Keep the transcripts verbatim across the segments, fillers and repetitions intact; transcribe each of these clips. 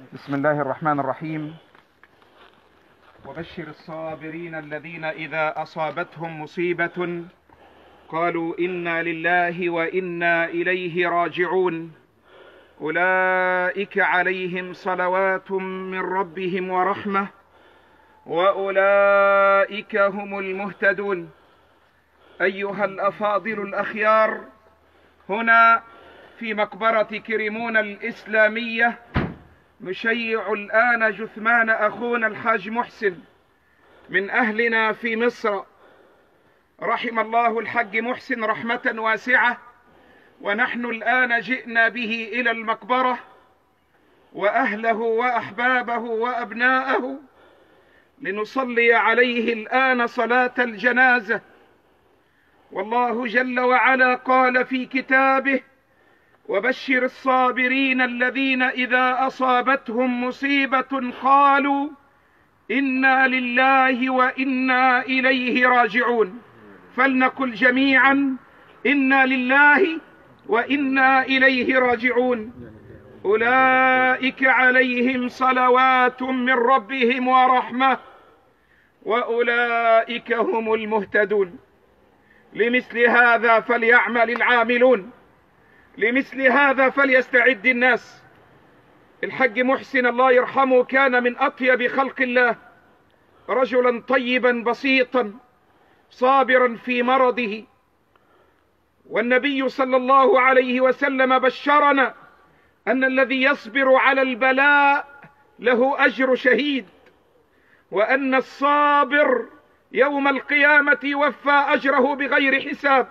بسم الله الرحمن الرحيم. وبشر الصابرين الذين إذا أصابتهم مصيبة قالوا إنا لله وإنا إليه راجعون أولئك عليهم صلوات من ربهم ورحمة وأولئك هم المهتدون. أيها الأفاضل الأخيار، هنا في مقبرة كريمون الإسلامية نشيع الآن جثمان أخونا الحاج محسن من أهلنا في مصر، رحم الله الحاج محسن رحمة واسعة. ونحن الآن جئنا به إلى المقبرة وأهله وأحبابه وأبناءه لنصلي عليه الآن صلاة الجنازة. والله جل وعلا قال في كتابه: وبشر الصابرين الذين إذا أصابتهم مصيبة قالوا إنا لله وإنا إليه راجعون. فلنقل جميعا: إنا لله وإنا إليه راجعون. أولئك عليهم صلوات من ربهم ورحمة وأولئك هم المهتدون. لمثل هذا فليعمل العاملون، لمثل هذا فليستعد الناس. الحاج محسن الله يرحمه كان من أطيب خلق الله، رجلا طيبا بسيطا صابرا في مرضه، والنبي صلى الله عليه وسلم بشرنا أن الذي يصبر على البلاء له أجر شهيد، وأن الصابر يوم القيامة يوفى أجره بغير حساب.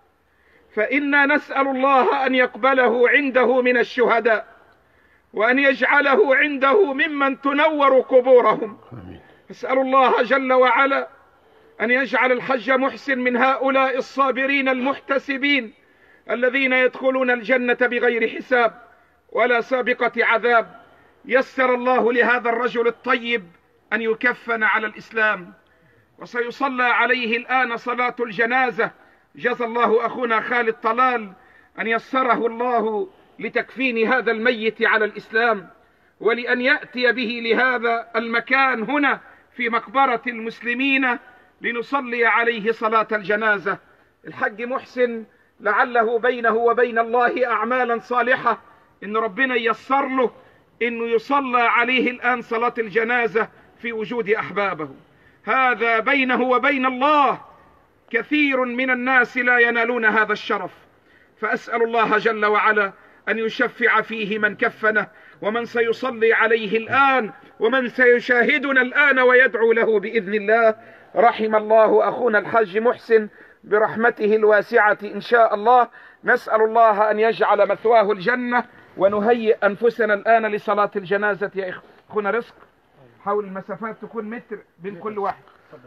فإنا نسأل الله أن يقبله عنده من الشهداء، وأن يجعله عنده ممن تنور قبورهم. نسأل الله جل وعلا أن يجعل الحج محسن من هؤلاء الصابرين المحتسبين الذين يدخلون الجنة بغير حساب ولا سابقة عذاب. يسر الله لهذا الرجل الطيب أن يكفن على الإسلام، وسيصلى عليه الآن صلاة الجنازة. جزى الله أخونا خالد طلال أن يسره الله لتكفين هذا الميت على الإسلام، ولأن يأتي به لهذا المكان هنا في مقبرة المسلمين لنصلي عليه صلاة الجنازة. الحج محسن لعله بينه وبين الله أعمالا صالحة، إن ربنا ييسر له إنه يصلى عليه الآن صلاة الجنازة في وجود أحبابه. هذا بينه وبين الله. كثير من الناس لا ينالون هذا الشرف، فأسأل الله جل وعلا أن يشفع فيه من كفنه، ومن سيصلي عليه الآن، ومن سيشاهدنا الآن ويدعو له بإذن الله. رحم الله أخونا الحاج محسن برحمته الواسعة إن شاء الله. نسأل الله أن يجعل مثواه الجنة، ونهيئ أنفسنا الآن لصلاة الجنازة. يا أخونا رزق، حاول المسافات تكون متر بين كل واحد.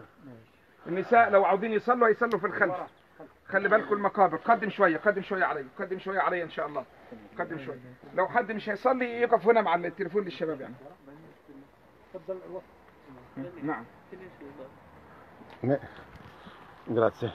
النساء لو عاوزين يصلوا يصلوا في الخلف. خلي بالكم المقابر. قدم شوية، قدم شوية علي، قدم شوية علي إن شاء الله. قدم شوية. لو حد مش هيصلي يقف هنا مع التليفون للشباب يعني. نعم. Grazie.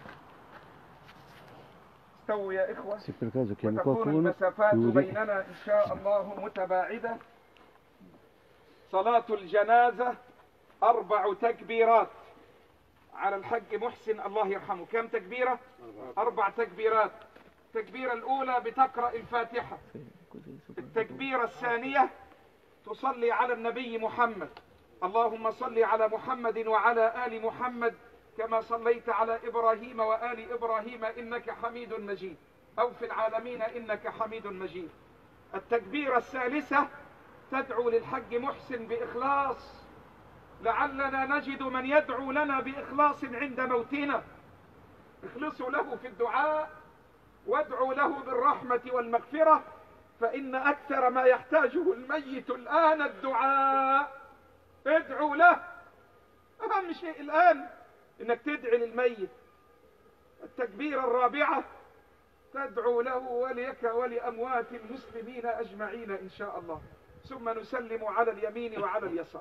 استووا يا إخوة، وتكون المسافات بيننا إن شاء الله متباعدة. صلاة الجنازة أربع تكبيرات على الحج محسن الله يرحمه. كم تكبيرة؟ أربع تكبيرات. التكبيرة الأولى بتقرأ الفاتحة. التكبيرة الثانية تصلي على النبي محمد: اللهم صل على محمد وعلى آل محمد كما صليت على إبراهيم وآل إبراهيم إنك حميد مجيد، أو في العالمين إنك حميد مجيد. التكبيرة الثالثة تدعو للحج محسن بإخلاص، لعلنا نجد من يدعو لنا بإخلاص عند موتنا. اخلصوا له في الدعاء، وادعوا له بالرحمة والمغفرة، فإن أكثر ما يحتاجه الميت الآن الدعاء. ادعوا له. أهم شيء الآن إنك تدعي للميت. التكبيرة الرابعة تدعو له وليك ولأموات المسلمين أجمعين إن شاء الله. ثم نسلم على اليمين وعلى اليسار.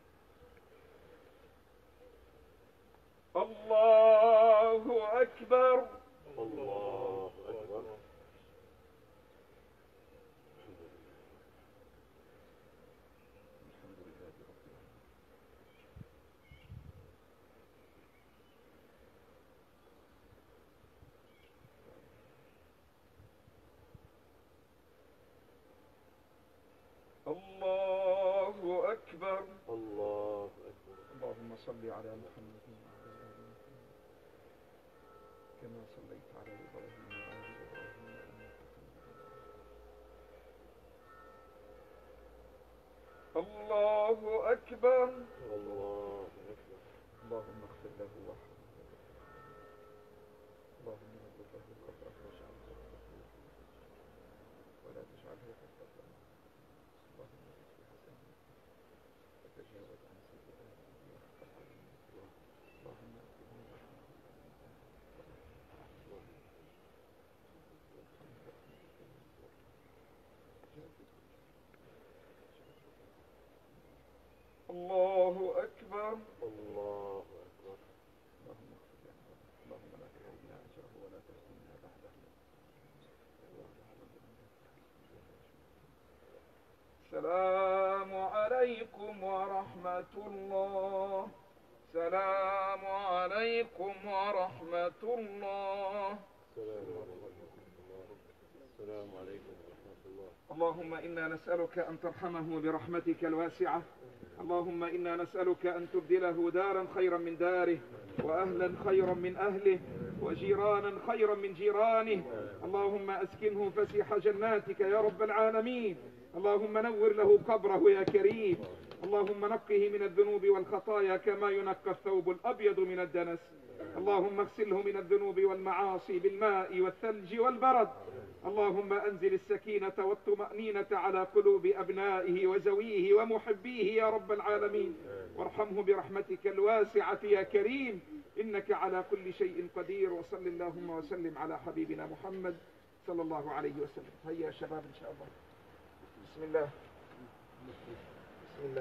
الله أكبر. الله أكبر. الله أكبر. الله أكبر. اللهم صل على محمد كما صليت على إبراهيم وآل إبراهيم إنك حميد مجيد. الله أكبر. الله أكبر. اللهم اغفر له وارحمه. اللهم نور له قبره واجعله ولا تجعله كفرا. اللهم اغفر حسنه وتجاوز عن سيئاته واغفر عنه. اللهم اغفر له الله أكبر. الله أكبر. اللهم اغفر له. اللهم لا تحرمنا أجره ولا تفتنا بعده. السلام عليكم ورحمة الله. السلام عليكم ورحمة الله. السلام عليكم ورحمة الله. اللهم إنا نسألك أن ترحمه برحمتك الواسعة. اللهم إنا نسألك أن تبدله دارا خيرا من داره، وأهلا خيرا من أهله، وجيرانا خيرا من جيرانه. اللهم أسكنه فسيح جناتك يا رب العالمين. اللهم نور له قبره يا كريم. اللهم نقه من الذنوب والخطايا كما ينقى الثوب الأبيض من الدنس. اللهم اغسله من الذنوب والمعاصي بالماء والثلج والبرد. اللهم أنزل السكينة والطمأنينة على قلوب أبنائه وزويه ومحبيه يا رب العالمين، وارحمه برحمتك الواسعة يا كريم، إنك على كل شيء قدير. وصل اللهم وسلم على حبيبنا محمد صلى الله عليه وسلم. هيا يا شباب إن شاء الله. بسم الله. بسم الله.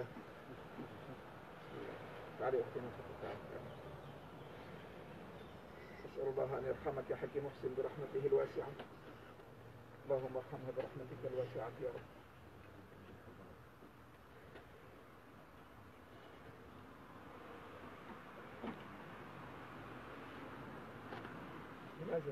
تعالي أختي تعالي. أسأل الله أن يرحمك يا حاج محسن برحمته الواسعة. اللهم ارحمه برحمتك الواسعة يا رب. لماذا؟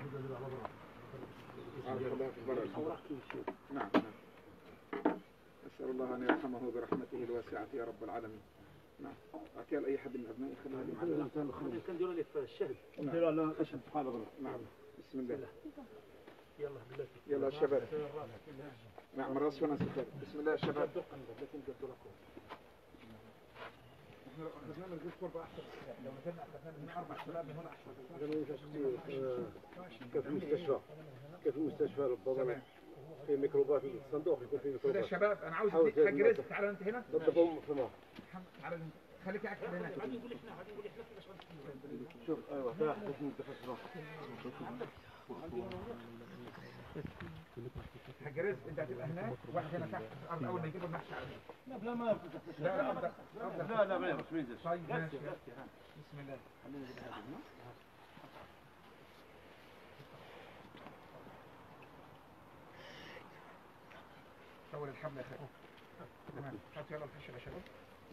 نعم نعم. أسأل الله أن يرحمه برحمته الواسعة يا رب العالمين. نعم. أكل أي حد من أبنائي خلينا لي معنا. كان ديروا لي في الشهد. نعم. نعم. بسم الله. يلا بالله. يلا يا شباب. نعم الراس هنا ستار. بسم الله يا شباب. احنا اخذنا من الجزء قرب احسن. لو نزلنا اخذنا من اربع شباب من هنا احسن. كيف المستشفى كيف المستشفى ربما في ميكروبات في الصندوق يكون في ميكروبات. يا شباب انا عاوز اديك حق رزق. تعال انت هنا. نضربهم في النار. تعال خليك اكل هنا. بعدين نقول احنا بعدين نقول احنا شوف ايوه تاع لازم تفسره. حق رزق انت هتبقى هناك واحد هنا تحت في الارض اول ما يجيبوا المحشي على لا لا ما لا افضل لا لا ما ينفعش ما ينزلش. طيب ماشي. بسم الله. طول الحبل يا اخي. تمام. هات يلا الفشه يا شباب.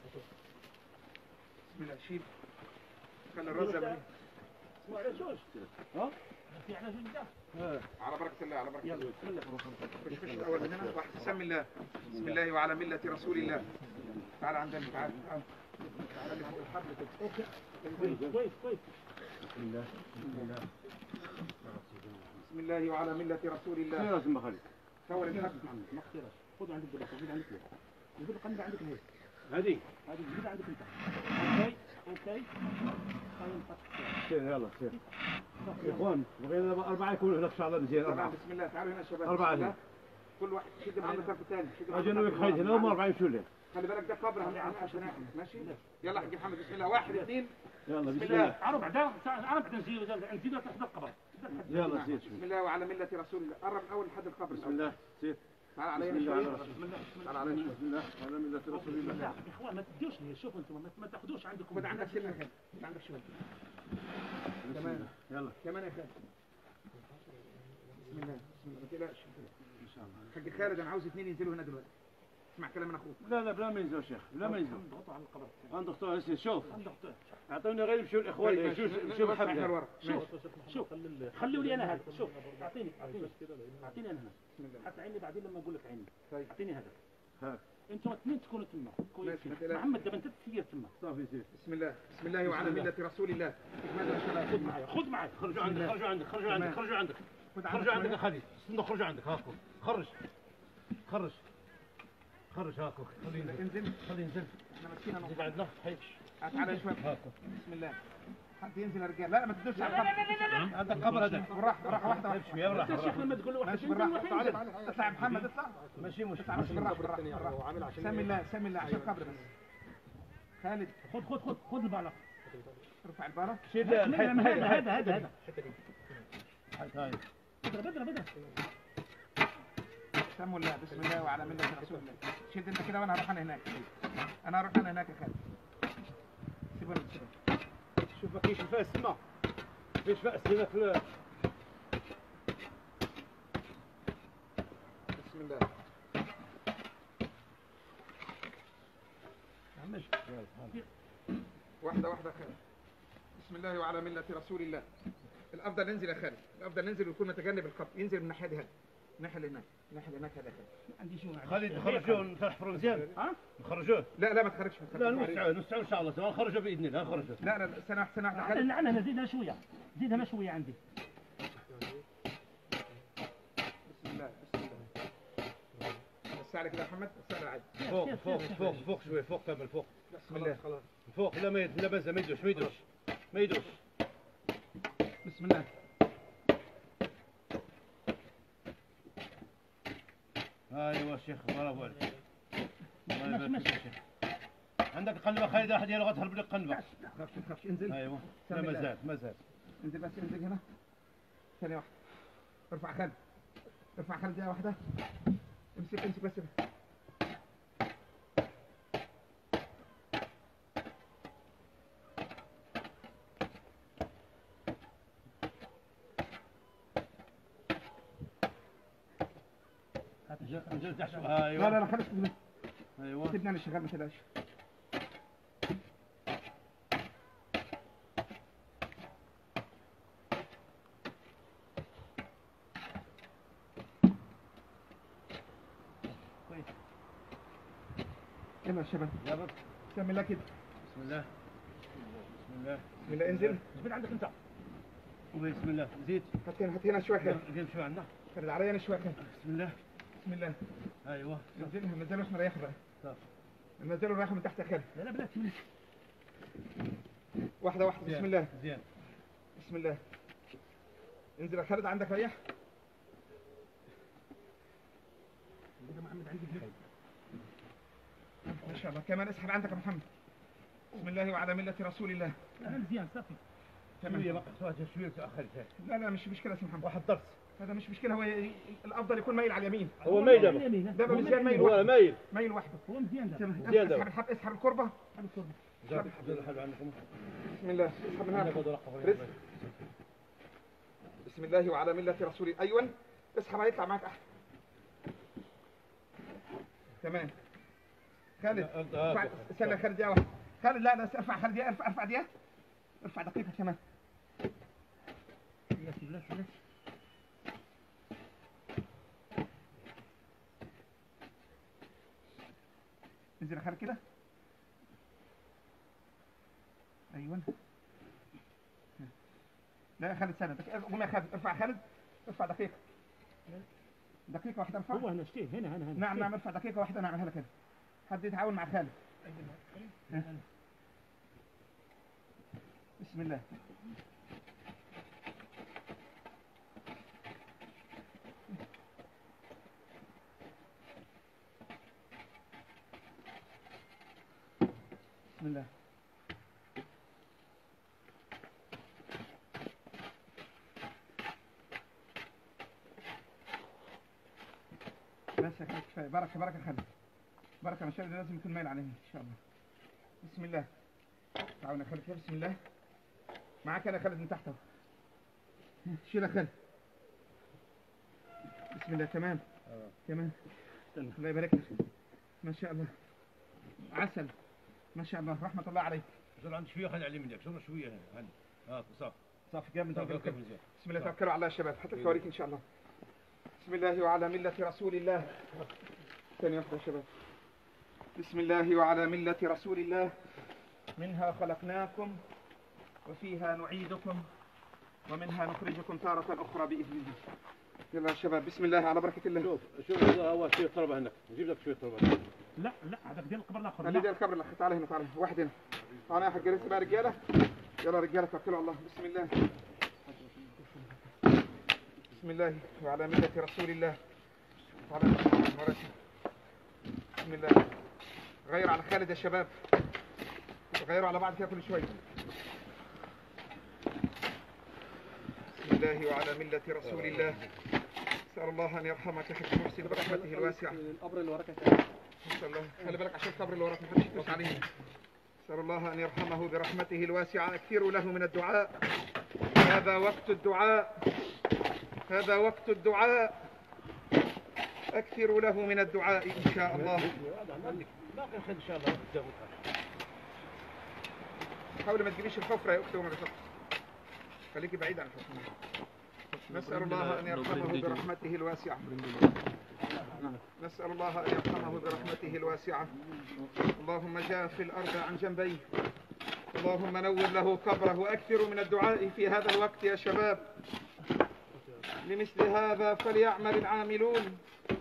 بسم الله. شيل. خلي الرزه بعيد. اسمع يا شوش. ها؟ في علاج جدا. على بركة الله على بركة الله. يلا بسم الله. خش خش الأول من هنا واحد سم الله. بسم الله وعلى ملة رسول الله. تعال عندنا تعال تعال. تعال اللي فوق الحبل كده. كويس كويس كويس. بسم الله. بسم الله. بسم الله وعلى ملة رسول الله. خير اسم خالد. طول الحبل. ما اختيارش. خذ عندك دلوقتي خذ عندك ليه. يقول القنبة عندك هيك. هذه هذه جديدة عندك انت. اوكي اوكي. سير يلا سير. يا اخوان بغينا أربعة يكونوا هناك شعلة مزيان أربعة. بسم الله تعالوا هنا يا شباب. أربعة هنا. كل واحد شد معنا الطرف الثاني. أجنبك خيط هنا وما أربعة يمشوا ليه. خلي بالك ده قبر عشان ناكل ماشي. يلا حق محمد بسم الله. واحد اثنين. يلا بسم الله. تعالوا بعدين انا بدي نزيد نزيد تحت القبر. يلا سير. بسم الله وعلى ملة رسول الله. قرب من أول لحد القبر. بسم الله سير. تعال علي بسم الله شوي. بسم الله تعال علي بسم الله على ملة رسول الله. لا يا اخوان ما تدوش لي شوفوا انتم ما تاخذوش عندكم. خد عندك سنة خير. خد عندك شوي. كمان يلا كمان يا خالد. بسم الله بسم الله ما تقلقش ان شاء الله. حاج خالد انا عاوز اثنين ينزلوا هنا دلوقتي. اسمع كلام من اخوك. لا لا بلا ما ينزلوا شيخ بلا ما ينزلوا. نضغطوا على القبر. عند دكتور هسه شوف عند دكتور. اعطوني غير يمشوا الاخوان شوف شوف الحبل. شوف شوف خلوا لي انا هذا شوف اعطيني اعطيني اعطيني انا هنا. حتى عيني بعدين لما اقول لك عيني. طيب اعطيني هذا. ها انتوا اثنين تكونوا تما كويسين. ماشي، ما تقلقش. محمد دابا انت تسير تما. صافي سير. بسم الله بسم الله وعلى ملة رسول الله. خذ معايا خذ معايا. خرجوا عندك خرجوا عندك خرجوا عندك خرجوا عندك خرجوا عندك يا خالد. استنى خرجوا عندك هاكو. خرج خرج خرج هاكو. خليه ينزل انزل. خليه ينزل. احنا ماسكينها زيد نقطة. عندنا حيش. تعالى شوي. هاكو. بسم الله. حد ينزل يا رجال. لا لا ما تدوسش على القبر. هذا قبر هذا. بالراحة بالراحة واحدة واحدة. شويه بالراحه انت شيخ لما تقول له واحد ماشي ينزل بالراحة. واحد تعالى ينزل. تعالى. اطلع يا محمد اطلع. ماشي مش اطلع ماشي بالراحة بالراحة بالراحة. سمي الله سمي الله عشان القبر بس. خالد خذ خذ خذ خذ البعلة. ارفع البارة. شيل الحيط. هذا هذا هذا هذا. الحيط هاي. بدرة بدرة بدرة. سموا الله بسم الله وعلى ملة رسول الله. شد انت كده وانا هروح انا هناك. انا هروح انا هناك يا خالد. سيبونا سيبونا. شوف كيش فاس تما. كيش فاس هنا في بسم الله. واحدة واحدة خالد. بسم الله وعلى ملة رسول الله. الأفضل ننزل يا خالد، الأفضل ننزل ويكون متجنب القبر، ينزل من الناحية دي هذه، الناحية اللي هناك، الناحية اللي هناك هذا خالد. عندي شو خالد نخرجوه نحفروا مزيان. ها؟ نخرجوه. لا لا ما تخرجش ما تخرجش. لا نوسعوه نوسعوه ان شاء الله. تمام نخرجوه باذن الله نخرجوه. لا لا سنة واحدة سنة واحدة خالد. انا انا زيدها شوية. زيدها شوية عندي. بسم الله بسم الله. وسع لك كده يا محمد، وسع لي عادي. فوق فوق فوق فوق شوي فوق كمل فوق. بسم الله. خلاص فوق. لا ما لا بس ما يدوش ما يدوش ما يدوش. بسم الله. ايوه الشيخ برافو عليك. الله ماشي يبارك ماشي. فيك يا شيخ. عندك قنبه خالد احد يلا تهرب لك قنبه. ما تخافش ما تخافش انزل. ايوه لا سمي ما الله. زال ما زال. انزل بس انزل هنا. ثانية واحدة. ارفع خالد. ارفع خالد دقيقة واحدة. امسك امسك بس. نزلت تحت. لا ايوه لا لا خلص منه. ايوه سيبني انا شغال ما تقلقش. يلا يا شباب جابت. سمي الله كده. بسم الله بسم الله بسم الله انزل. من عندك انت. بسم الله زيد. هات هنا هات هنا شويه كده. جيب شوي عندنا. فرد عليا انا شويه كده. بسم الله. بسم الله. ايوه انزلها نزلوا احنا نريح بقى. طب. نزلوا نريح من تحت يا خالد. لا لا بلاش بلاش. واحده واحده بسم الله. زين. بسم الله. انزل يا خالد عندك ريح. محمد عندي بلاش. ما شاء الله كمان اسحب عندك يا محمد. بسم الله وعلى ملة رسول الله. انا مزيان صافي. شويه بقى شويه شويه تاخرت. لا لا مش مشكله يا سي محمد. واحد درس. هذا مش مشكله هو ي- الافضل يكون ميل على اليمين. هو ميل ده بقى مزيان ميل هو وحده. مايل. ميل وحده. هو مزيان ده. تمام. زيادة. اسحب الحب اسحب الكربه. هذا الكربة. جاب جاب الحل عندكم. بسم الله اسحب من هنا. عندك ورقه رزق. بسم الله وعلى ملة رسول الله. ايوه اسحب هيطلع معاك احسن. تمام. خالد أنت- ارفع آه. استنى يا خالد دقيقة واحدة. خالد لا لا ارفع خالد دقيقة ارفع ارفع دقيقة. ارفع دقيقة كمان. بلاش بلاش بلاش. انزل يا خالد كده. ايوه. لا يا خالد استنى دقيقة. قوم يا خالد ارفع يا خالد. ارفع دقيقة. دقيقة واحدة ارفع. هو هنا اشتيه هنا هنا هنا. نعم نعم ارفع دقيقة واحدة نعملها لك كده. حد يتعاون مع خالد. ها؟ بسم الله. بسم الله. بس يا خالد كفايه. بركه بركه خالد. بركه مش لازم يكون مايل عليه ان شاء الله. بسم الله. تعاون يا خالد كده. بسم الله. معاك انا خالد من تحت اهو. شيل يا خالد. بسم الله. تمام تمام. الله يبارك لك. ما شاء الله. عسل. ما شاء الله رحمه الله عليك. زول عندي شويه خلي عليه منك شنو شويه هنا هنا. ها صافي صافي جامد. صافي جامد. كمل زين. بسم الله توكلوا على الله يا شباب. حتى الكواريك ان شاء الله. بسم الله وعلى ملة رسول الله. ثانية واحدة يا شباب. بسم الله وعلى ملة رسول الله. منها خلقناكم وفيها نعيدكم ومنها نخرجكم تارة أخرى بإذن الله. يلا يا شباب بسم الله على بركة الله. شوف شوف هذا هو شوية تربة هناك، نجيب لك شوية تربة. لا لا هذاك ديال القبر الاخر. اللي ديال القبر الاخر. تعال هنا تعال هنا واحد هنا. تعال يا حق لسه بقى رجالة. يلا رجالة توكلوا على الله. بسم الله. بسم الله وعلى ملة رسول الله. تعال بسم الله. غير على خالد يا شباب. غيروا على بعض كده كل شوية. بسم الله وعلى ملة رسول الله. نسأل الله أن يرحمك حق محسن برحمته الواسعة. القبر اللي وراك نسأل الله خلي بالك عشان القبر اللي وراك محدش يدوس عليه. نسأل الله أن يرحمه برحمته الواسعة. أكثروا له من الدعاء. هذا وقت الدعاء. هذا وقت الدعاء. أكثروا له من الدعاء إن شاء الله. باقي الخير إن شاء الله. حاول ما تجيبيش الحفرة يا أختي وما بتحط. خليكي بعيد عن الحفرة. نسأل الله أن يرحمه برحمته الواسعة. نسأل الله أن يرحمه برحمته الواسعة. اللهم جاف الأرض عن جنبيه. اللهم نور له قبره. وأكثروا من الدعاء في هذا الوقت يا شباب. لمثل هذا فليعمل العاملون.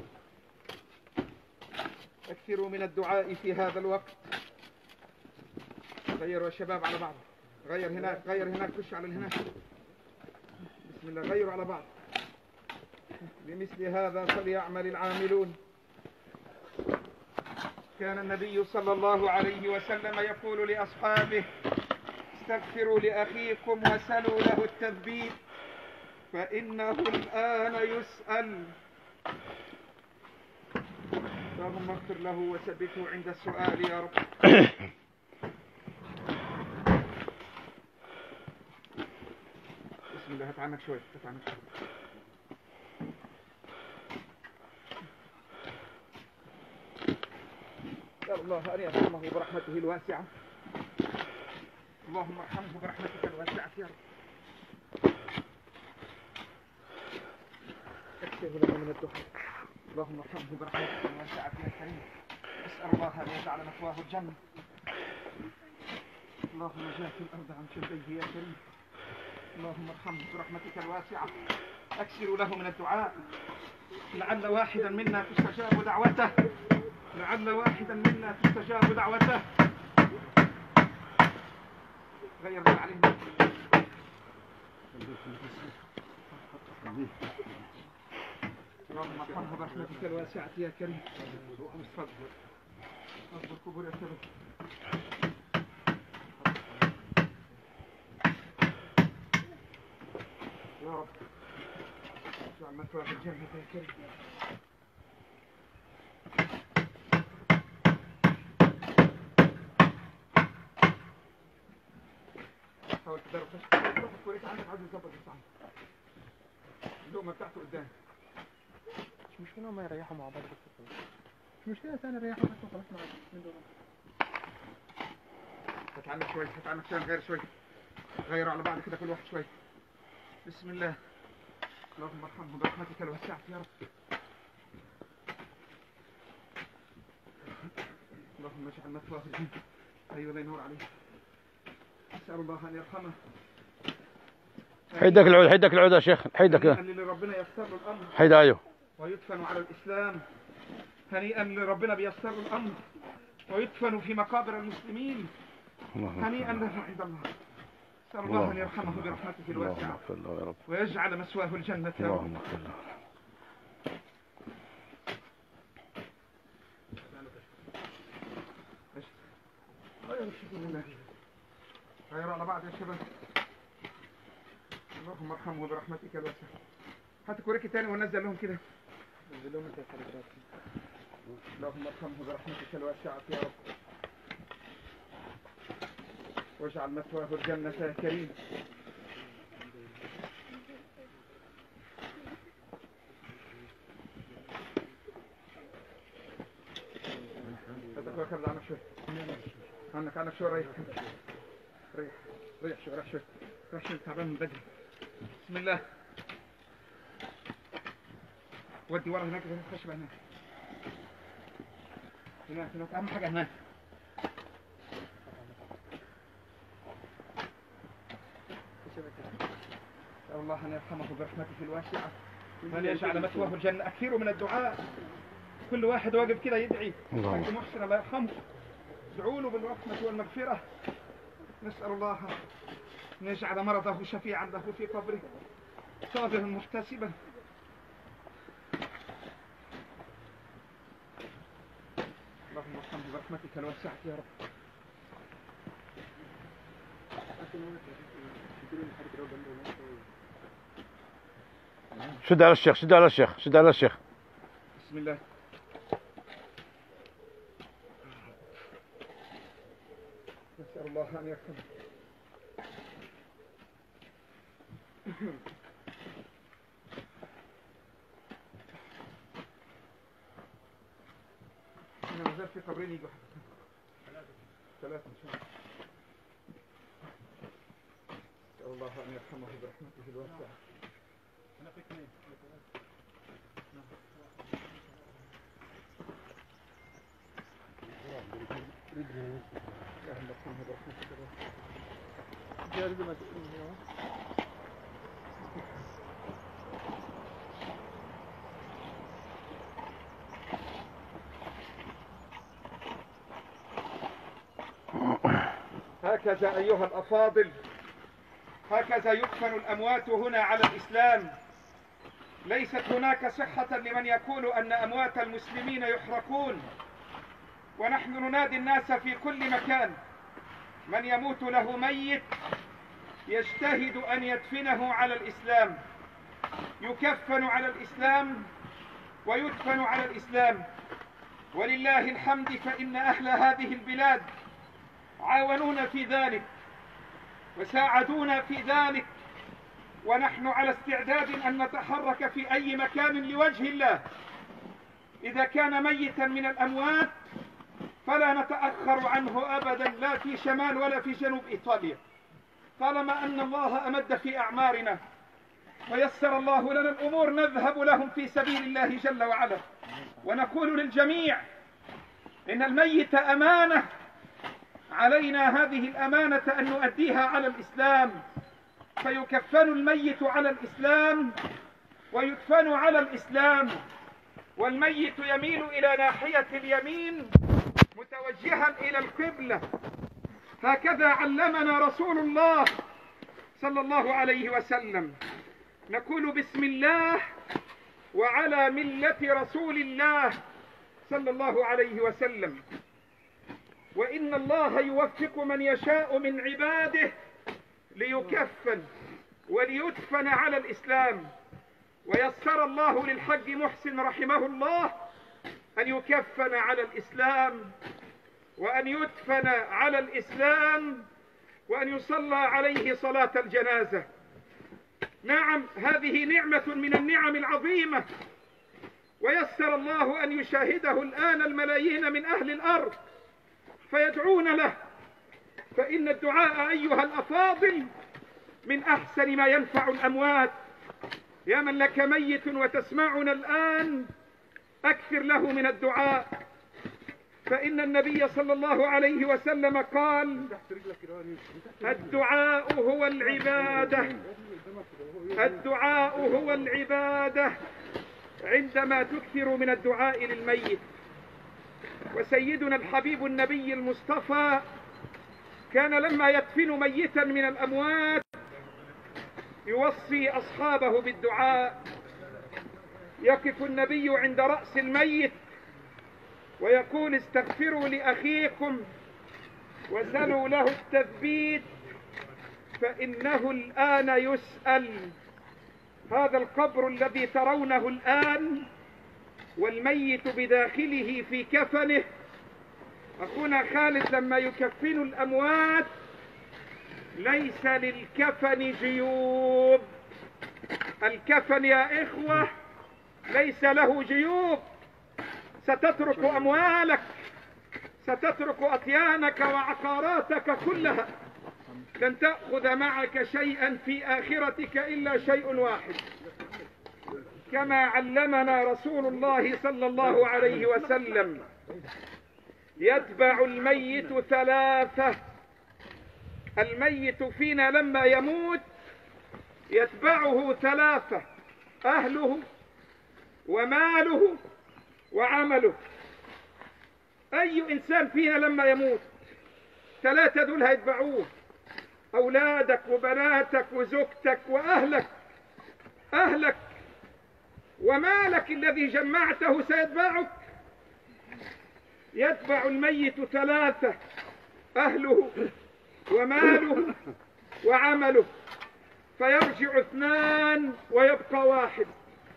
أكثروا من الدعاء في هذا الوقت. غيروا يا شباب على بعض. غير هناك غير هناك خش على هناك. بسم الله. غيروا على بعض. لمثل هذا فليعمل العاملون. كان النبي صلى الله عليه وسلم يقول لأصحابه استغفروا لأخيكم وسلوا له التثبيت فإنه الآن يسأل. اللهم اغفر له وثبته عند السؤال يا رب. بسم الله. هات عنك شوي. هات عنك شوي. يا الله أن يرحمه برحمته الواسعة. اللهم ارحمه برحمتك الواسعة يا رب. اكثر له من الدعاء. اللهم ارحمه برحمتك الواسعة يا كريم. اسأل الله أن يجعل مثواه الجنة. اللهم جاف الأرض عن جنبيه يا كريم. اللهم ارحمه برحمتك الواسعة. أكثروا له من الدعاء. لعل واحدا منا تستجاب دعوته. لعل واحدا منا تستجاب دعوته. غير عليه. اللهم ارحمه برحمتك الواسعة يا كريم. اصبر اصبر كبر يا شباب. يا رب اجعل مثواه في الجنة يا كريم. حاول تدرب روح الكوريك عندك عايز يظبط الصحن. اللقمة بتاعته قدام. مش مشكلة ما يريحوا مع بعض بس. مش مشكلة ثاني يريحوا بس وخلاص نقعد من دول. هات عنك شوي. هات عنك شوي. غير شوي. غيروا على بعض كده كل واحد شوي. بسم الله. اللهم ارحمه برحمتك الواسعة يا رب. اللهم اجعل مثواه في الجنة. ايوه الله ينور عليك. اسال الله ان يرحمه. حيدك العود حيدك العود يا شيخ حيدك. هنيئا اللي ربنا ييسر له الامر. حيد ايوه. ويدفن على الاسلام. هنيئا اللي ربنا بيسر له الامر ويدفن في مقابر المسلمين. هنيئا له عند الله. اسال الله ان يرحمه برحمته الواسعة ويجعل مثواه الجنة يا رب. اللهم اغفر له. غيروا على بعض يا شباب. اللهم ارحمه برحمتك الواسعة. هات كوريكي تاني ونزل لهم كده. نزل لهم انت يا خالد. اللهم ارحمه برحمتك الواسعة يا رب. واجعل مثواه الجنة يا كريم. هات اخويا خالد عنك شوي. عنك عنك شوي. ريح ريح ريح شوي. ريح شوي. ريح شوي تعبان من بدري. بسم الله. ودي ورا هناك خش بقى هناك. هناك هناك أهم حاجة هناك. أسأل الله أن يرحمه برحمته الواسعة وأن يجعل مثواه الجنة. أكثروا من الدعاء، كل واحد واقف كذا يدعي. حق محسن الله يرحمه، ادعوا له بالرحمة والمغفرة. نسأل الله أن يجعل مرضه شفيعا له في قبره صابرا محتسبا. اللهم ارحمه برحمتك الواسعة يا رب. شد على الشيخ، شد على الشيخ، شد على الشيخ. بسم الله. نسأل الله أن يرحمه. أنا مازال في قبرين يجوا ثلاثة إن شاء الله. نسأل الله أن يرحمه برحمته الواسعة. أنا في اثنين. هكذا أيها الأفاضل، هكذا يدفن الأموات هنا على الإسلام. ليست هناك صحة لمن يقول أن أموات المسلمين يحرقون، ونحن ننادي الناس في كل مكان: من يموت له ميت يجتهد أن يدفنه على الإسلام، يكفن على الإسلام ويدفن على الإسلام. ولله الحمد فإن أهل هذه البلاد عاونونا في ذلك وساعدونا في ذلك، ونحن على استعداد أن نتحرك في أي مكان لوجه الله. إذا كان ميتا من الأموات فلا نتأخر عنه أبدا، لا في شمال ولا في جنوب إيطاليا، طالما أن الله أمد في أعمارنا ويسر الله لنا الأمور نذهب لهم في سبيل الله جل وعلا. ونقول للجميع إن الميت أمانة، علينا هذه الأمانة أن نؤديها على الإسلام، فيكفن الميت على الإسلام ويدفن على الإسلام، والميت يميل إلى ناحية اليمين متوجها إلى القبلة. هكذا علمنا رسول الله صلى الله عليه وسلم. نقول بسم الله وعلى ملة رسول الله صلى الله عليه وسلم. وإن الله يوفق من يشاء من عباده ليكفن وليدفن على الإسلام. ويسر الله للحج محسن رحمه الله أن يكفن على الإسلام وأن يدفن على الإسلام وأن يصلى عليه صلاة الجنازة. نعم، هذه نعمة من النعم العظيمة، ويسر الله أن يشاهده الآن الملايين من أهل الأرض فيدعون له. فإن الدعاء أيها الأفاضل من أحسن ما ينفع الأموات. يا من لك ميت وتسمعنا الآن، أكثر له من الدعاء، فإن النبي صلى الله عليه وسلم قال: الدعاء هو العبادة، الدعاء هو العبادة، عندما تكثر من الدعاء للميت. وسيدنا الحبيب النبي المصطفى كان لما يدفن ميتا من الأموات يوصي أصحابه بالدعاء. يقف النبي عند رأس الميت ويقول: استغفروا لأخيكم وسلوا له التثبيت فإنه الآن يسأل. هذا القبر الذي ترونه الآن والميت بداخله في كفنه، أخونا خالد لما يكفن الأموات ليس للكفن جيوب. الكفن يا إخوة ليس له جيوب. ستترك أموالك، ستترك أطيانك وعقاراتك كلها، لن تأخذ معك شيئا في آخرتك إلا شيء واحد، كما علمنا رسول الله صلى الله عليه وسلم: يتبع الميت ثلاثة. الميت فينا لما يموت يتبعه ثلاثة: أهله وماله وعمله. أي إنسان فينا لما يموت ثلاثة دول هيتبعوه: أولادك وبناتك وزوجتك وأهلك. أهلك ومالك الذي جمعته سيتبعك. يتبع الميت ثلاثة: أهله وماله وعمله، فيرجع اثنان ويبقى واحد.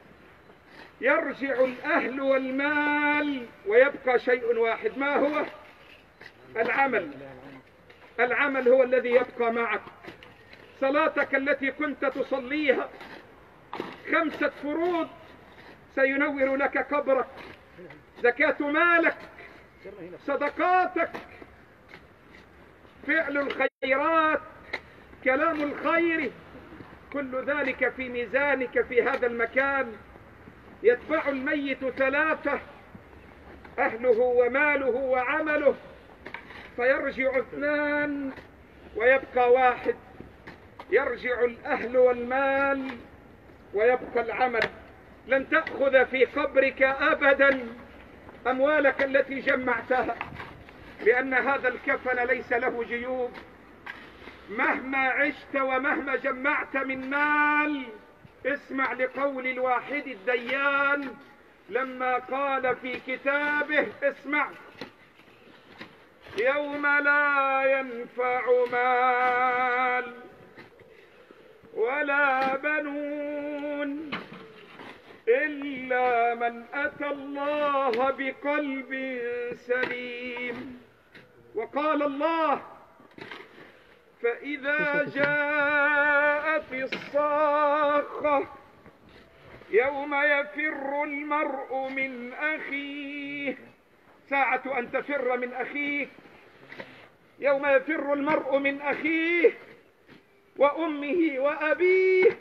يرجع الأهل والمال ويبقى شيء واحد. ما هو؟ العمل. العمل هو الذي يبقى معك. صلاتك التي كنت تصليها خمسة فروض سينور لك قبرك. زكاة مالك، صدقاتك، فعل الخيرات، كلام الخير، كل ذلك في ميزانك في هذا المكان. يتبع الميت ثلاثة: أهله وماله وعمله، فيرجع اثنان ويبقى واحد. يرجع الأهل والمال ويبقى العمل. لن تأخذ في قبرك أبدا أموالك التي جمعتها، لأن هذا الكفن ليس له جيوب. مهما عشت ومهما جمعت من مال، اسمع لقول الواحد الديان لما قال في كتابه: اسمع: يوم لا ينفع مال ولا بنون إلا من أتى الله بقلب سليم. وقال الله: فإذا جاءت الصاخة يوم يفر المرء من أخيه. ساعة أن تفر من أخيك. يوم يفر المرء من أخيه وأمه وأبيه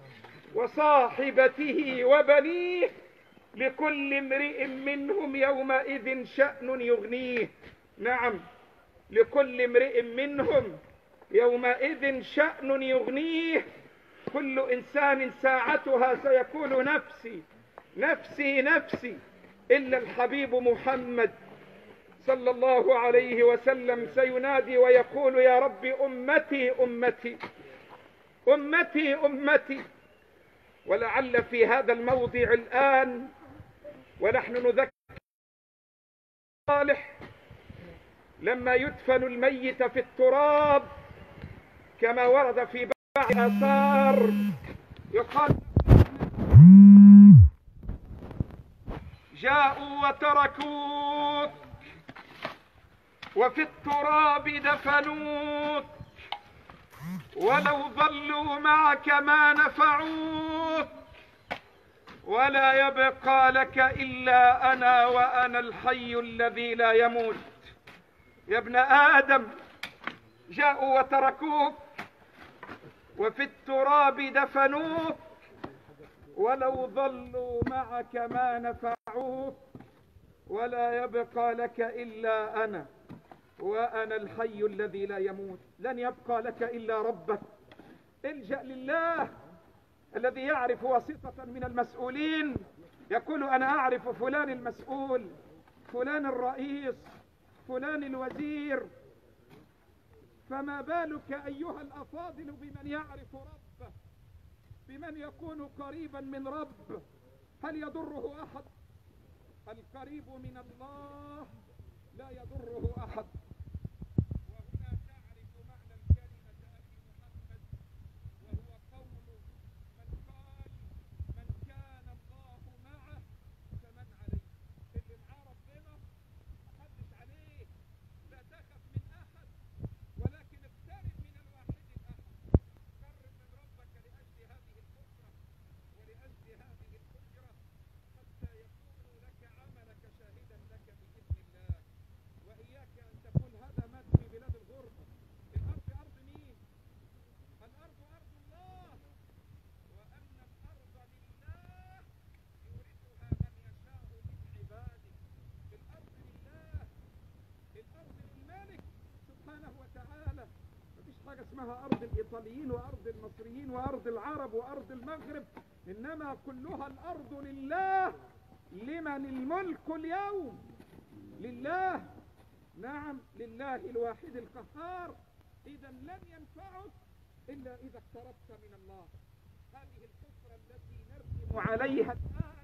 وصاحبته وبنيه، لكل امرئ منهم يومئذ شأن يغنيه. نعم، لكل امرئ منهم يومئذ شأن يغنيه. كل إنسان ساعتها سيقول: نفسي نفسي نفسي، إلا الحبيب محمد صلى الله عليه وسلم سينادي ويقول: يا رب أمتي أمتي أمتي أمتي. ولعل في هذا الموضع الآن ونحن نذكر صالح لما يدفن الميت في التراب، كما ورد في بعض الآثار، يقال: جاءوا وتركوك وفي التراب دفنوك، ولو ظلوا معك ما نفعوك، ولا يبقى لك إلا أنا وأنا الحي الذي لا يموت. يا ابن آدم، جاءوا وتركوك وفي التراب دفنوك، ولو ظلوا معك ما نفعوك، ولا يبقى لك إلا أنا وأنا الحي الذي لا يموت. لن يبقى لك إلا ربك. الجأ لله الذي يعرف واسطة من المسؤولين، يقول: أنا أعرف فلان المسؤول، فلان الرئيس، فلان الوزير. فما بالك أيها الأفاضل بمن يعرف ربه، بمن يكون قريبا من رب؟ هل يضره أحد؟ القريب من الله لا يضره أحد. وهنا تعرف معنى الكلمة أخي محمد، وهو قول من قال: من كان الله معه فمن عليه. اللي معاه ربنا محدش عليه. لا تخف من أحد، ولكن اقترب من الواحد الأحد. قرب من ربك لأجل هذه الكفرة ولأجل هذه الفجرة، حتى يكون لك عملك شاهدا لك بإذن الله. وإياك أن تكون وتعالى. مفيش حاجة اسمها أرض الإيطاليين وأرض المصريين وأرض العرب وأرض المغرب، إنما كلها الأرض لله. لمن الملك اليوم؟ لله، نعم لله الواحد القهار. إذا لن ينفعك إلا إذا اقتربت من الله. هذه الحفرة التي نرسم عليها الآن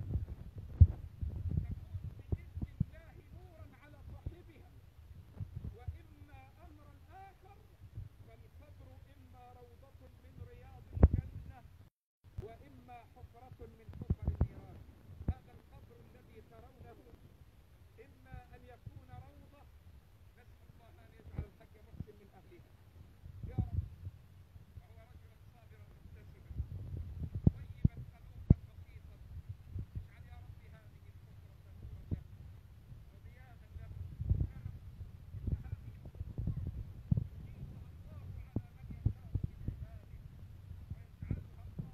من حفر النيران. هذا القبر الذي ترونه إما أن يكون روضة، نسأل الله أن يجعل الحج محسن من أهلها يا رب، وهو رجلا صابرا محتسبا طيبا خلوقا بسيطا. اجعل يا رب هذه الحفرة نورا له وضياء له. نعم، إن هذه الحفرة يضيفها الله على من يشاء من عباده ويجعلها الله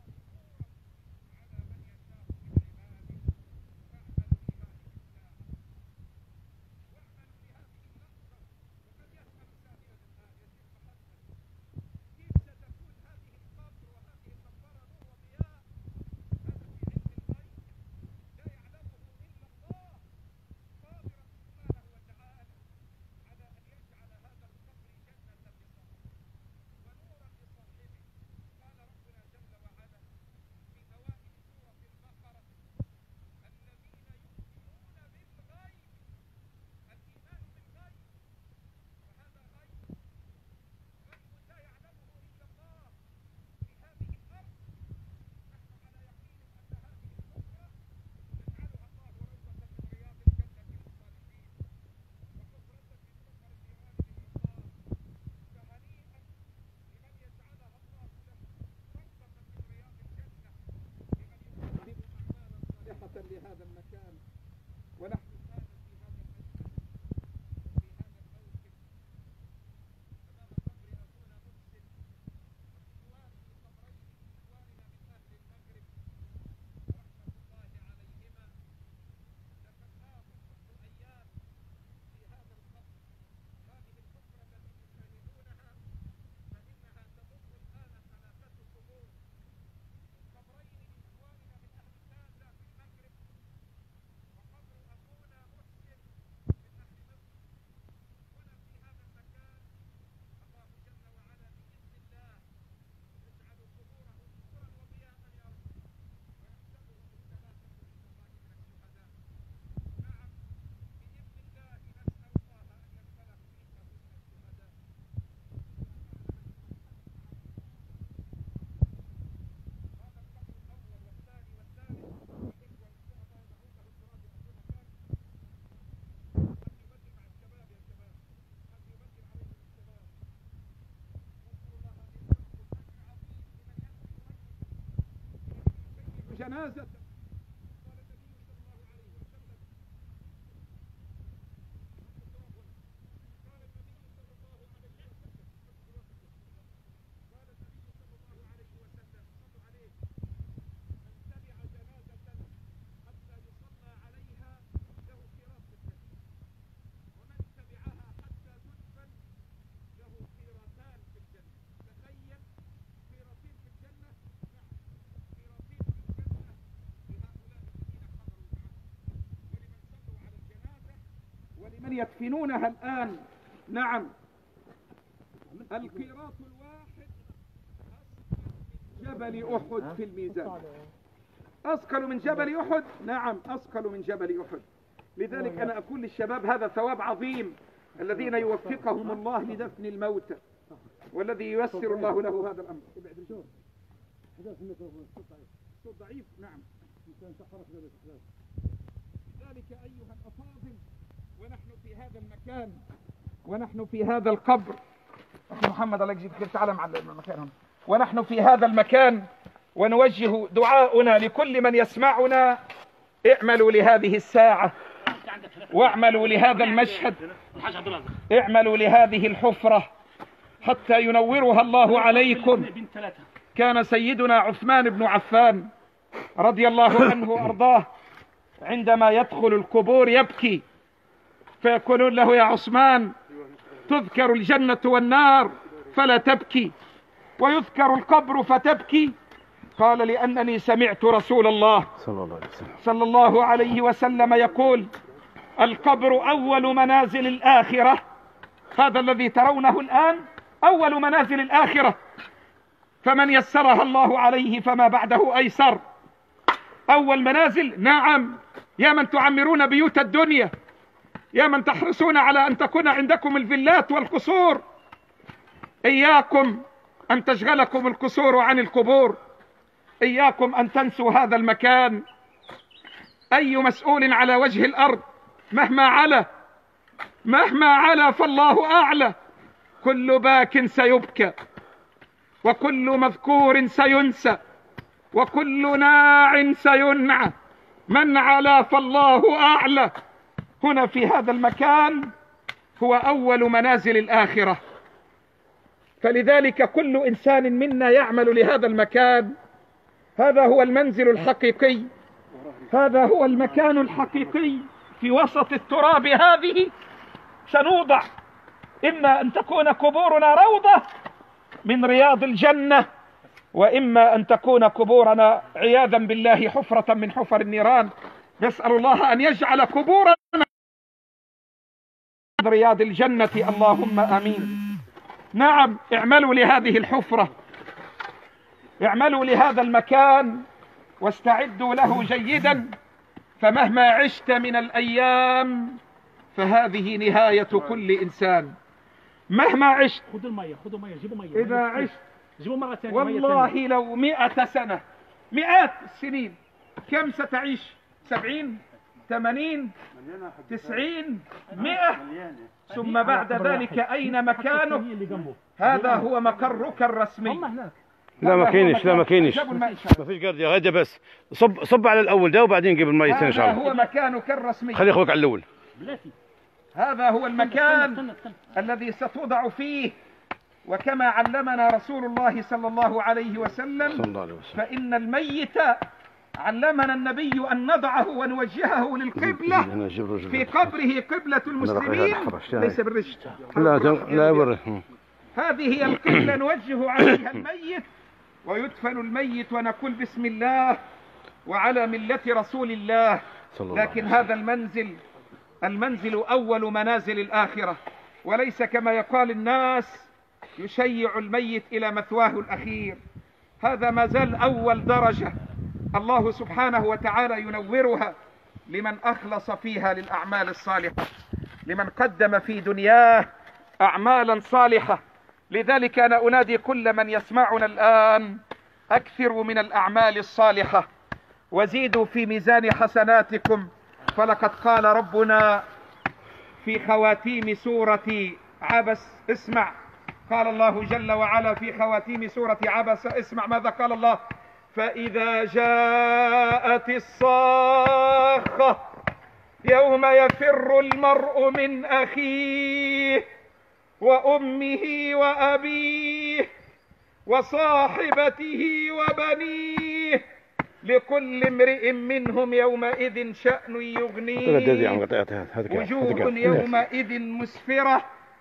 لهذا المكان. ونحن الآن في هذا المسجد في هذا الموقف أمام قبر أبونا محسن وإخوان في قبرين من إخواننا من أهل المغرب رحمة الله عليهما. دفناهم منذ أيام في هذا القبر. هذه الحفرة التي تشاهدونها فإنها تضم الآن ثلاثة قبور، قبرين لإخواننا من أهل تازة في المغرب وقبر أبونا محسن من أهل مصر. هنا في هذا المكان الله جل وعلا بإذن الله يجعل قبورهم نورا وضياء يا رب، ويحسبهم الثلاثة عند الله من الشهداء. نعم بإذن الله نسأل الله أن يقبلهم إنه من الشهداء. هذا القبر الأول والثاني والثالث والإخوة الشهداء يضعون له التراب في مكان. قد يبدل مع الشباب يا شباب، قد يبدل عليهم الشباب. نسأل الله أن يجعلكم أجر عظيم لمن يأتي يشيع جنازة. قال النبي صلى الله عليه وسلم قال النبي صلى الله عليه وسلم قال النبي صلى الله عليه وسلم صلوا عليه: من تبع جنازة حتى يصلى عليها له قيراط في الجنة، ومن تبعها حتى تدفن له قيرتان في الجنة. تخيل، قيرتين في الجنة. نعم، قيرتين في الجنة لهؤلاء الذين حضروا معه ولمن صلوا على الجنازة ولمن يدفنونها الآن. نعم، القيراط الواحد جبل أحد في الميزان. أثقل من جبل أحد. نعم، أثقل من جبل أحد. لذلك أنا أقول للشباب هذا ثواب عظيم الذين يوفقهم الله لدفن الموتى والذي ييسر الله له هذا الأمر. الصوت ضعيف. نعم، لذلك أيها الأفاضل ونحن في هذا المكان ونحن في هذا القبر. أخي محمد الله يجزيك خير، تعال مع المكان هنا. ونحن في هذا المكان ونوجه دعاؤنا لكل من يسمعنا: اعملوا لهذه الساعة، واعملوا لهذا المشهد، اعملوا لهذه الحفرة حتى ينورها الله عليكم. كان سيدنا عثمان بن عفان رضي الله عنه وأرضاه عندما يدخل القبور يبكي، فيقولون له: يا عثمان تذكر الجنة والنار فلا تبكي، ويذكر القبر فتبكي؟ قال لأنني سمعت رسول الله صلى الله عليه وسلم يقول: القبر أول منازل الآخرة. هذا الذي ترونه الآن أول منازل الآخرة، فمن يسرها الله عليه فما بعده أيسر. أول منازل، نعم. يا من تعمرون بيوت الدنيا، يا من تحرصون على أن تكون عندكم الفيلات والقصور، إياكم أن تشغلكم القصور عن القبور، إياكم أن تنسوا هذا المكان. أي مسؤول على وجه الأرض مهما علا مهما علا فالله أعلى، كل باك سيبكى، وكل مذكور سينسى، وكل ناع سينعى. من علا فالله أعلى. هنا في هذا المكان هو أول منازل الآخرة، فلذلك كل إنسان منا يعمل لهذا المكان. هذا هو المنزل الحقيقي، هذا هو المكان الحقيقي. في وسط التراب هذه سنوضع، إما أن تكون قبورنا روضة من رياض الجنة، وإما أن تكون قبورنا عياذا بالله حفرة من حفر النيران. نسأل الله أن يجعل قبورنا من رياض الجنة، اللهم آمين. نعم، اعملوا لهذه الحفرة، اعملوا لهذا المكان، واستعدوا له جيدا، فمهما عشت من الأيام فهذه نهاية كل إنسان. مهما عشت، خذوا المية، خذوا مية، جيبوا مية. إذا عشت جيبوا مرة ثانية، والله لو مئة سنة، مئات السنين، كم ستعيش؟ سبعين، ثمانين، تسعين، مئة، ثم بعد ذلك أين مكانه؟ هذا هو مقرك الرسمي. لا ما كاينش، لا ما كاينش، ما فيش قرديه غدا، بس صب صب على الاول ده وبعدين جيب الميه الثاني ان شاء الله. هذا هو مكانك الرسمي. خلي اخوك على الاول. هذا هو المكان الذي ستوضع فيه، وكما علمنا رسول الله صلى الله عليه وسلم، فإن الميت علمنا النبي أن نضعه ونوجهه للقبلة في قبره قبلة المسلمين، ليس بالرشد. لا لا يبره. هذه هي القبلة نوجه عليها الميت، ويدفن الميت ونقول بسم الله وعلى ملة رسول الله. لكن هذا المنزل المنزل أول منازل الآخرة، وليس كما يقال الناس يشيع الميت إلى مثواه الأخير. هذا ما زال أول درجة، الله سبحانه وتعالى ينورها لمن أخلص فيها للأعمال الصالحة، لمن قدم في دنياه أعمالا صالحة. لذلك أنا أنادي كل من يسمعنا الآن: أكثروا من الأعمال الصالحة وزيدوا في ميزان حسناتكم، فلقد قال ربنا في خواتيم سورة عبس، اسمع، قال الله جل وعلا في خواتيم سورة عبس، اسمع ماذا قال الله: فإذا جاءت الصاخة يوم يفر المرء من أخيه وأمه وأبيه وصاحبته وبنيه لكل امرئ منهم يومئذ شأن يغنيه، وجوه يومئذ مسفرة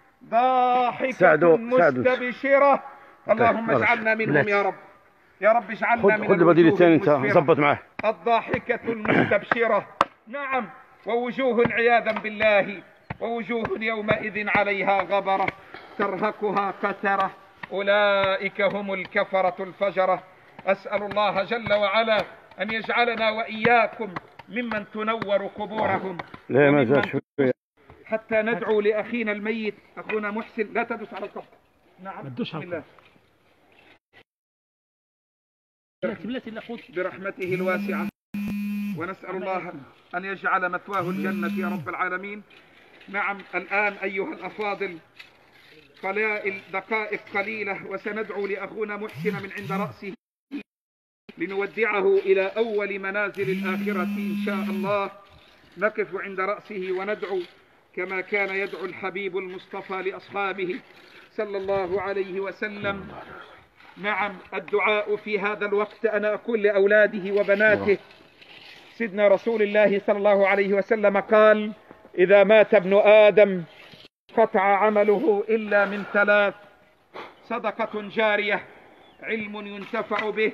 ضاحكة مستبشرة. اللهم اجعلنا منهم يا رب، يا رب اجعلنا من الوجوه المسفرة الضاحكة المستبشرة. نعم، ووجوه عياذا بالله، ووجوه يومئذ عليها غبرة ترهقها قترة، أولئك هم الكفرة الفجرة. أسأل الله جل وعلا أن يجعلنا وإياكم ممن تنور قبورهم، لا ما زال شوية حتى ندعو لأخينا الميت. أخونا محسن لا تدوس على القبر. نعم، بسم الله. برحمته الواسعة، ونسأل الله أن يجعل مثواه الجنة يا رب العالمين. نعم، الآن أيها الأفاضل قلائل دقائق قليلة وسندعو لأخونا محسن من عند رأسه لنودعه إلى أول منازل الآخرة إن شاء الله. نقف عند رأسه وندعو كما كان يدعو الحبيب المصطفى لأصحابه صلى الله عليه وسلم. نعم، الدعاء في هذا الوقت أنا أقول لأولاده وبناته، سيدنا رسول الله صلى الله عليه وسلم قال: إذا مات ابن آدم انقطع عمله إلا من ثلاث: صدقة جارية، علم ينتفع به.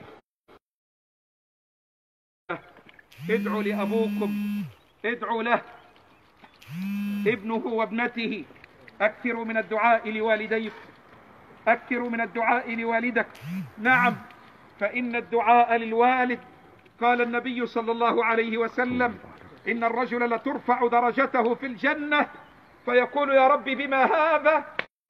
ادعوا لأبوكم، ادعوا له، ابنه وابنته. أكثروا من الدعاء لوالديكم، أكثروا من الدعاء لوالدك. نعم، فإن الدعاء للوالد، قال النبي صلى الله عليه وسلم: إن الرجل لترفع درجته في الجنة فيقول: يا رب بما هذا؟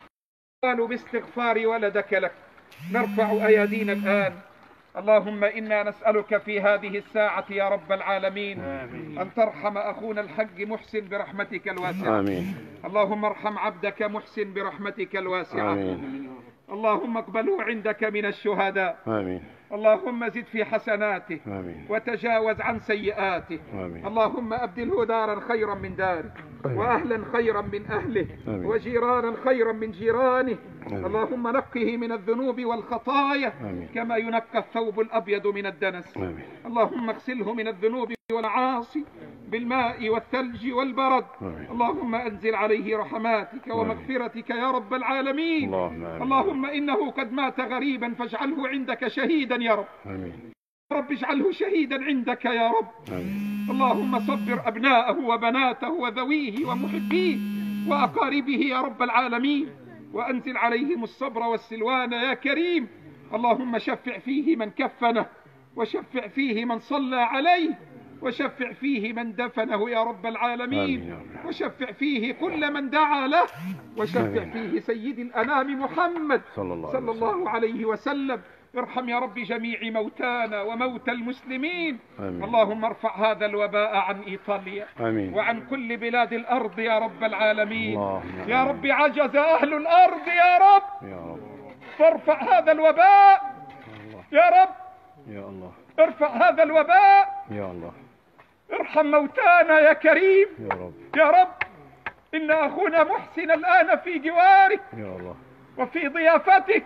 قالوا: باستغفار ولدك لك. نرفع أيدينا الآن. اللهم إنا نسألك في هذه الساعة يا رب العالمين آمين. أن ترحم أخونا الحج محسن برحمتك الواسعة آمين. اللهم ارحم عبدك محسن برحمتك الواسعة آمين. اللهم اقبله عندك من الشهداء آمين. اللهم زد في حسناته آمين. وتجاوز عن سيئاته آمين. اللهم أبدله دارا خيرا من داره آمين. وأهلا خيرا من أهله آمين. وجيرانا خيرا من جيرانه آمين. اللهم نقه من الذنوب والخطايا آمين. كما ينقى الثوب الأبيض من الدنس آمين. اللهم اغسله من الذنوب والعاصي بالماء والثلج والبرد آمين. اللهم أنزل عليه رحماتك ومغفرتك يا رب العالمين. اللهم, اللهم إنه قد مات غريبا فاجعله عندك شهيدا يا رب آمين. يا رب اجعله شهيدا عندك يا رب آمين. اللهم صبر أبناءه وبناته وذويه ومحبيه وأقاربه يا رب العالمين، وأنزل عليهم الصبر والسلوان يا كريم. اللهم شفع فيه من كفنه، وشفع فيه من صلى عليه، وشفع فيه من دفنه يا رب العالمين، وشفع فيه كل من دعا له، وشفع فيه سيد الأنام محمد صلى الله, صلى الله عليه وسلم. ارحم يا رب جميع موتانا وموتى المسلمين آمين. اللهم ارفع هذا الوباء عن إيطاليا آمين. وعن كل بلاد الأرض يا رب العالمين. يا رب عجز أهل الأرض يا رب, يا رب. فارفع هذا الوباء يا رب، يا الله. ارفع هذا الوباء يا الله. ارحم موتانا يا كريم يا رب، يا رب. إن أخونا محسن الآن في جوارك يا الله وفي ضيافتك.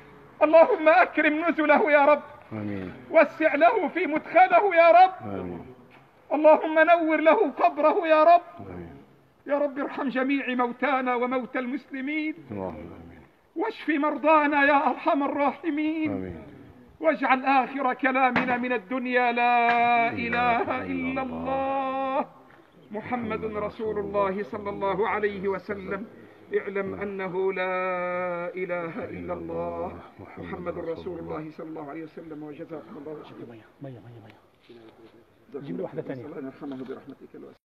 اللهم أكرم نزله يا رب آمين. وسع له في مدخله يا رب آمين. اللهم نور له قبره يا رب آمين. يا رب ارحم جميع موتانا وموتى المسلمين آمين. واشف مرضانا يا أرحم الراحمين آمين. واجعل آخر كلامنا من الدنيا لا إله إلا الله محمد رسول الله صلى الله عليه وسلم. اعلم أنه لا إله إلا الله محمد رسول الله صلى الله عليه وسلم. وجزاكم الله خيرا. مية مية مية. جيب له واحدة ثانية. الله يرحمه برحمتك الواسعة.